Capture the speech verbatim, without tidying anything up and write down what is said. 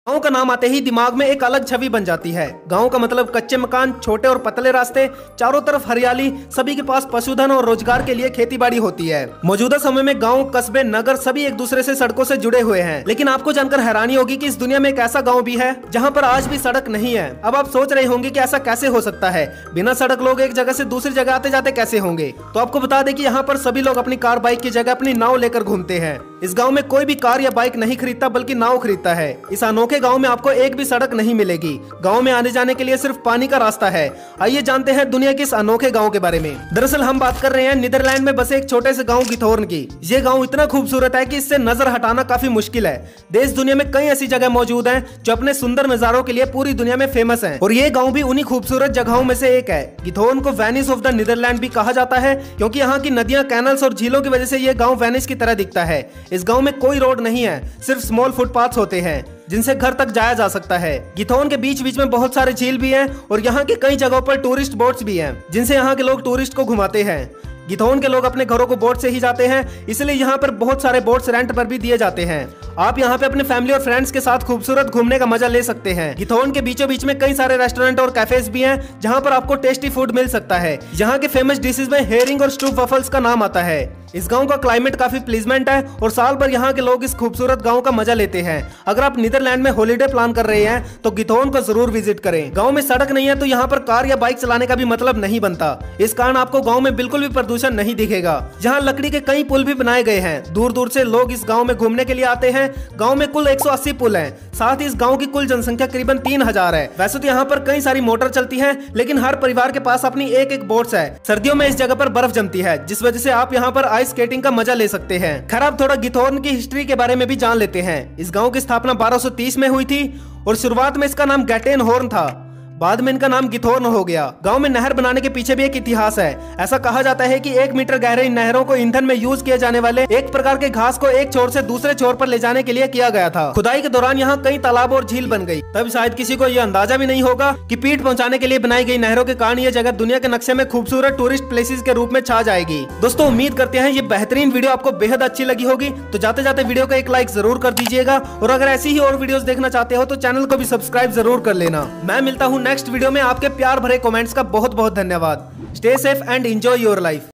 गांव का नाम आते ही दिमाग में एक अलग छवि बन जाती है। गांव का मतलब कच्चे मकान, छोटे और पतले रास्ते, चारों तरफ हरियाली, सभी के पास पशुधन और रोजगार के लिए खेती बाड़ी होती है। मौजूदा समय में गांव, कस्बे, नगर सभी एक दूसरे से सड़कों से जुड़े हुए हैं। लेकिन आपको जानकर हैरानी होगी कि इस दुनिया में एक ऐसा गाँव भी है जहाँ पर आज भी सड़क नहीं है। अब आप सोच रहे होंगे कि ऐसा कैसे हो सकता है, बिना सड़क लोग एक जगह से दूसरी जगह आते जाते कैसे होंगे। तो आपको बता दें कि यहाँ पर सभी लोग अपनी कार बाइक की जगह अपनी नाव लेकर घूमते हैं। इस गाँव में कोई भी कार या बाइक नहीं खरीदता बल्कि नाव खरीदता है। इस अनोखे गाँव में आपको एक भी सड़क नहीं मिलेगी। गांव में आने जाने के लिए सिर्फ पानी का रास्ता है। आइए जानते हैं दुनिया के इस अनोखे गांव के बारे में। दरअसल हम बात कर रहे हैं नीदरलैंड में बसे एक छोटे से गांव गिथोर्न की। ये गांव इतना खूबसूरत है कि इससे नजर हटाना काफी मुश्किल है। देश दुनिया में कई ऐसी जगह मौजूद हैं जो अपने सुंदर नजारों के लिए पूरी दुनिया में फेमस है, और ये गाँव भी उन्हीं खूबसूरत जगहों में से एक है। गिथोर्न को वेनिस ऑफ द नीदरलैंड भी कहा जाता है, क्योंकि यहाँ की नदियां, कैनल्स और झीलों की वजह से ये गाँव वेनिस की तरह दिखता है। इस गाँव में कोई रोड नहीं है, सिर्फ स्मॉल फुटपाथ होते हैं जिनसे घर तक जाया जा सकता है। गिथोर्न के बीच बीच में बहुत सारे झील भी हैं और यहाँ के कई जगहों पर टूरिस्ट बोट्स भी हैं, जिनसे यहाँ के लोग टूरिस्ट को घुमाते हैं। गिथोर्न के लोग अपने घरों को बोट से ही जाते हैं, इसलिए यहाँ पर बहुत सारे बोट्स रेंट पर भी दिए जाते हैं। आप यहाँ पे अपने फैमिली और फ्रेंड्स के साथ खूबसूरत घूमने का मजा ले सकते हैं। गिथोर्न के बीचों बीच में कई सारे रेस्टोरेंट और कैफेज भी हैं, जहाँ पर आपको टेस्टी फूड मिल सकता है। यहाँ के फेमस डिशेज में हेरिंग और स्टू वफल्स का नाम आता है। इस गांव का क्लाइमेट काफी प्लीजमेंट है और साल भर यहाँ के लोग इस खूबसूरत गांव का मजा लेते हैं। अगर आप नीदरलैंड में हॉलिडे प्लान कर रहे हैं तो गिथोर्न को जरूर विजिट करें। गांव में सड़क नहीं है तो यहाँ पर कार या बाइक चलाने का भी मतलब नहीं बनता। इस कारण आपको गांव में बिल्कुल भी प्रदूषण नहीं दिखेगा। यहाँ लकड़ी के कई पुल भी बनाए गए हैं। दूर दूर से लोग इस गाँव में घूमने के लिए आते हैं। गाँव में कुल एक सौ अस्सी पुल हैं। साथ ही इस गाँव की कुल जनसंख्या करीबन तीन हजार है। वैसे तो यहाँ पर कई सारी मोटर चलती है, लेकिन हर परिवार के पास अपनी एक एक बोट्स है। सर्दियों में इस जगह पर बर्फ जमती है, जिस वजह से आप यहाँ पर आइस स्केटिंग का मजा ले सकते हैं। खैर अब थोड़ा गिथोर्न की हिस्ट्री के बारे में भी जान लेते हैं। इस गांव की स्थापना बारह सौ तीस में हुई थी और शुरुआत में इसका नाम गैटेन हॉर्न था। बाद में इनका नाम गिथोर्न हो गया। गांव में नहर बनाने के पीछे भी एक इतिहास है। ऐसा कहा जाता है कि एक मीटर गहरे इन नहरों को ईंधन में यूज किए जाने वाले एक प्रकार के घास को एक छोर से दूसरे छोर पर ले जाने के लिए किया गया था। खुदाई के दौरान यहाँ कई तालाब और झील बन गई। तब शायद किसी को यह अंदाजा भी नहीं होगा कि पीठ पहुंचाने के लिए बनाई गई नहरों के कारण यह जगह दुनिया के नक्शे में खूबसूरत टूरिस्ट प्लेसेस के रूप में छा जाएगी। दोस्तों उम्मीद करते हैं ये बेहतरीन वीडियो आपको बेहद अच्छी लगी होगी, तो जाते जाते वीडियो को एक लाइक जरूर कर दीजिएगा, और अगर ऐसी ही और वीडियोस देखना चाहते हो तो चैनल को भी सब्सक्राइब जरूर कर लेना। मैं मिलता हूँ नेक्स्ट वीडियो में। आपके प्यार भरे कमेंट्स का बहुत बहुत धन्यवाद। Stay safe and enjoy your life.